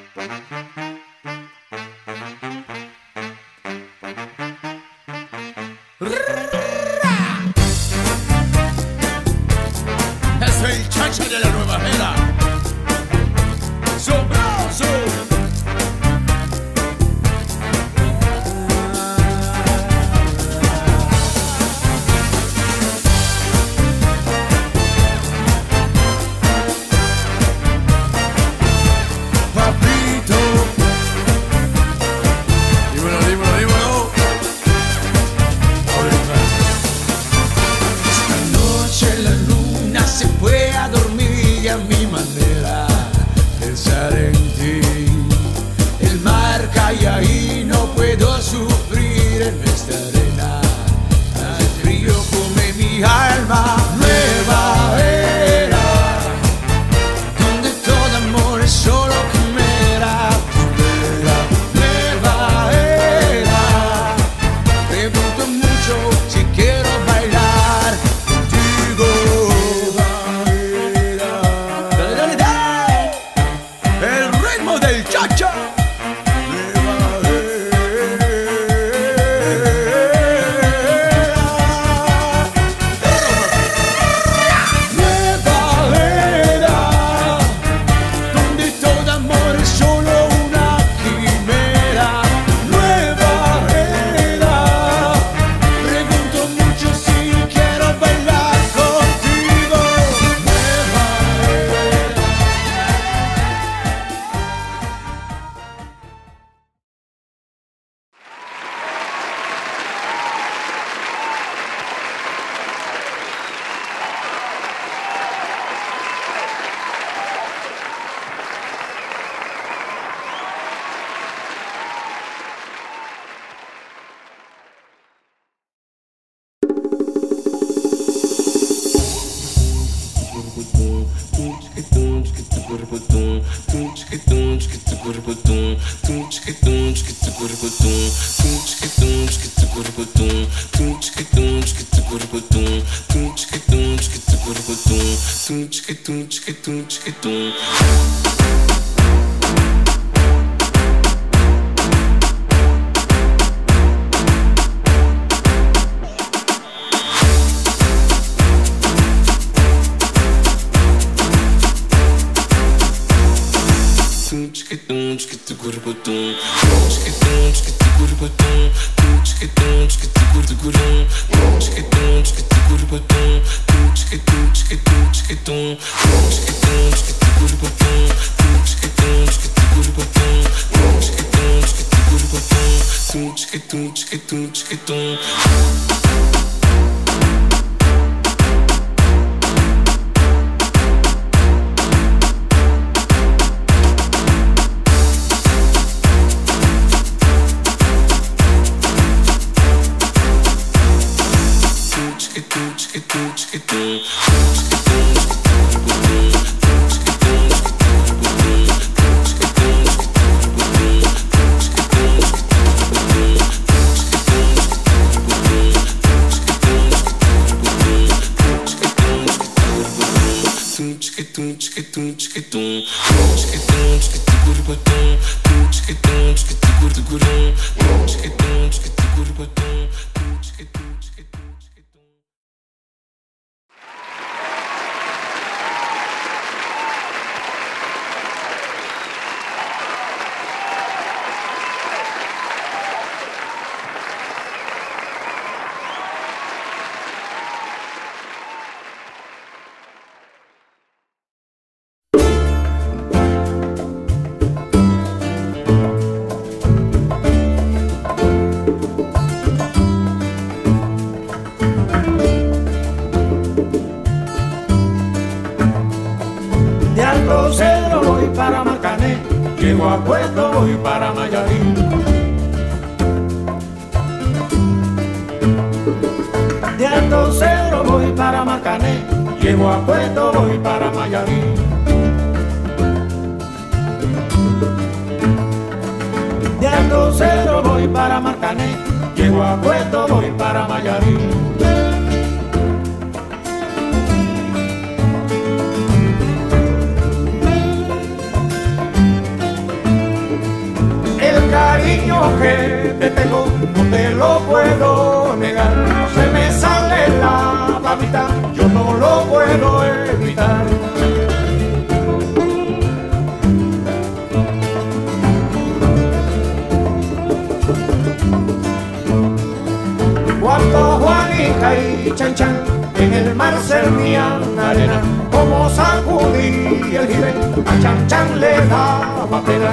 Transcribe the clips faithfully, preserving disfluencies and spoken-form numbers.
Es el chacha de la nueva era. ¡Sabroso! Y ahí no puedo sufrir en esta arena. El frío come mi alma. Nueva era, donde todo amor es solo quimera. Nueva era, pregunto mucho si quiero bailar contigo. Nueva era. Dale, dale, dale. El ritmo del cha-cha. Llego a Puerto, voy para Mayarín. De Alto Cedro voy para Marcané. Llego a Puerto, voy para Mayarín. De Alto Cedro voy para Marcané. Llego a Puerto, voy para Mayarín. que te tengo, no te lo puedo negar. Se me sale la babita, yo no lo puedo evitar. Cuando Juanita y Chan Chan en el mar servían arena, como sacudí el jibe, a Chan Chan le daba pena.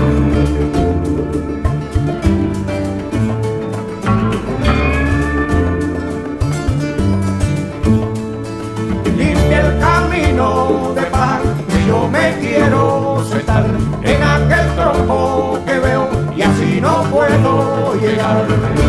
Limpia el camino de paz, que yo me quiero sentar en aquel tronco que veo y así no puedo llegar.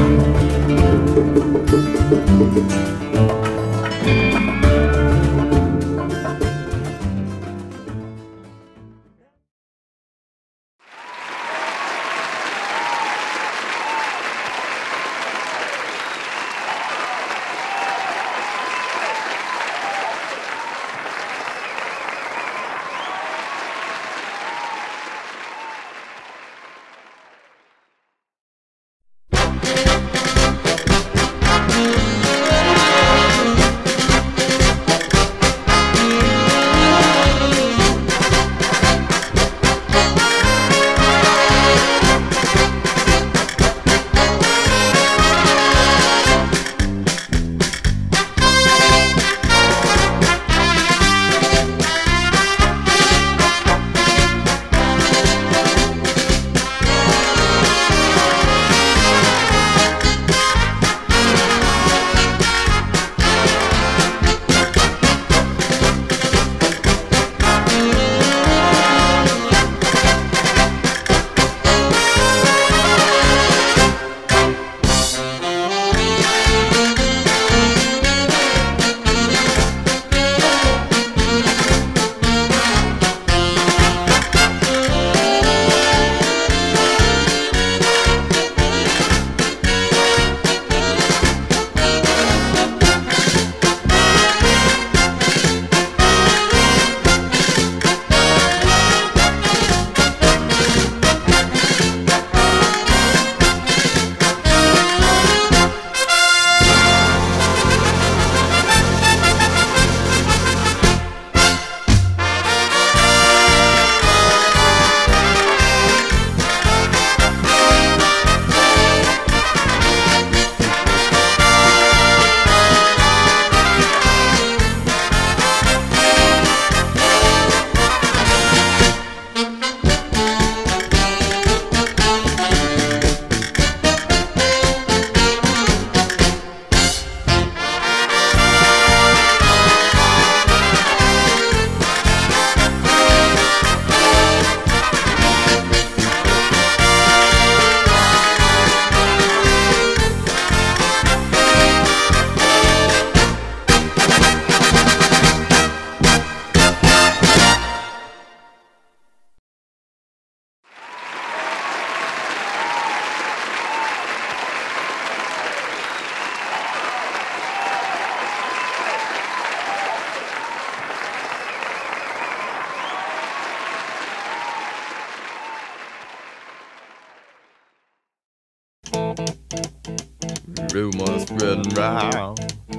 Rumors spreading round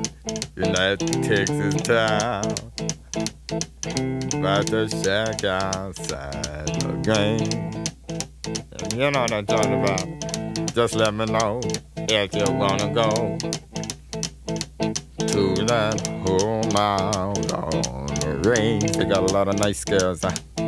United Texas town about the shack outside the game. And you know what I'm talking about. Just let me know if you wanna go to that home out on the range. They got a lot of nice girls. Huh?